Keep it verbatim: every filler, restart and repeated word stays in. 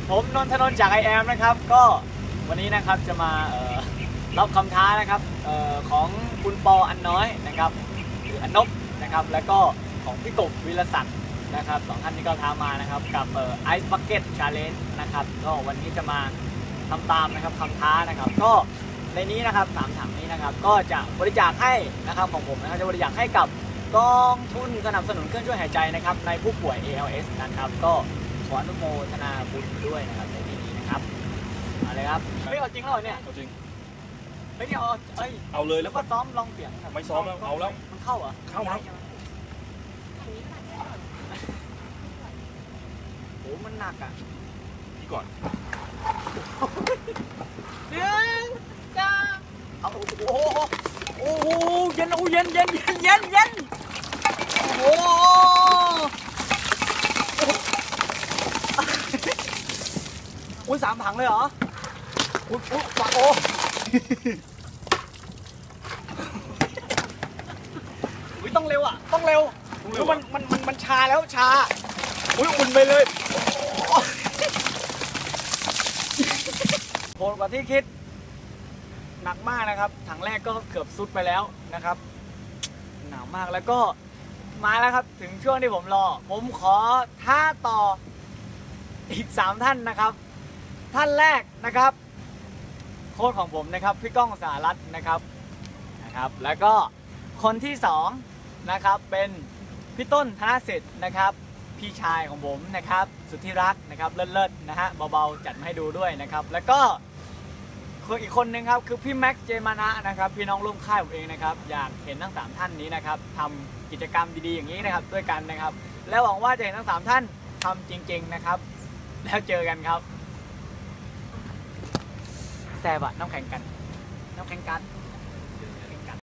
ผมนนทนนท์จากไอแอมนะครับก็วันนี้นะครับจะมารับคำท้านะครับออของคุณปออันน้อยนะครับหรืออนนบนะครับแล้วก็ของพี่กบวิรศักดิ์นะครับสองท่านนี้ก็ท้ามานะครับกับไอซ์บักเก็ตชาเลนจ์นะครับก็วันนี้จะมาทำตามนะครับคำท้านะครับก็ในนี้นะครับสามถังนี้นะครับก็จะบริจาคให้นะครับของผมนะครับจะบริจาคให้กับกองทุนสนับสนุนเครื่องช่วยหายใจนะครับในผู้ป่วย เอ แอล เอส นะครับก็ขออนุโมทนาบุญด้วยนะครับในที่นี้นะครับมาเลยครับเฮ้ยเอาจริงเหรอเนี่ยเอาจริงเฮ้ยเนี่ยเอาเอ้ยเอาเลยแล้วก็ซ้อมลองเสียงไม่ซ้อมแล้วเอาแล้วมันเข้าเหรอเข้าแล้วโอ้มันหนักอ่ะพี่ก่อนหนึ่งจ้าเอาโอ้โหโอ้โหเย็นโอ้เย็นเย็นเย็นเย็นเย็นโอ้โหอุ้ยสามถังเลยเหรออุ้ยอุ้ยฝาโอ้อุ้ยต้องเร็วอ่ะต้องเร็วอุ้ยมันมันมันมันชาแล้วชาอุ้ยอุ่นไปเลยโหดกว่าที่คิดหนักมากนะครับถังแรกก็เกือบซุดไปแล้วนะครับหนาวมากแล้วก็มาแล้วครับถึงช่วงที่ผมรอผมขอท้าต่ออีกสามท่านนะครับท่านแรกนะครับโค้ชของผมนะครับพี่ก้องสหรัฐนะครับนะครับแล้วก็คนที่สองนะครับเป็นพี่ต้นธนสิทธิ์นะครับพี่ชายของผมนะครับสุดที่รักนะครับเลิศๆนะฮะเบาๆจัดมาให้ดูด้วยนะครับแล้วก็คนอีกคนนึงครับคือพี่แม็กเจมานะนะครับพี่น้องร่วมค่ายผมเองนะครับอยากเห็นทั้งสามท่านนี้นะครับทำกิจกรรมดีๆอย่างนี้นะครับด้วยกันนะครับแล้วหวังว่าจะเห็นทั้งสามท่านทำจริงๆนะครับแล้วเจอกันครับแซ่บอะน้ำแข็งกันน้ำแข็งกัน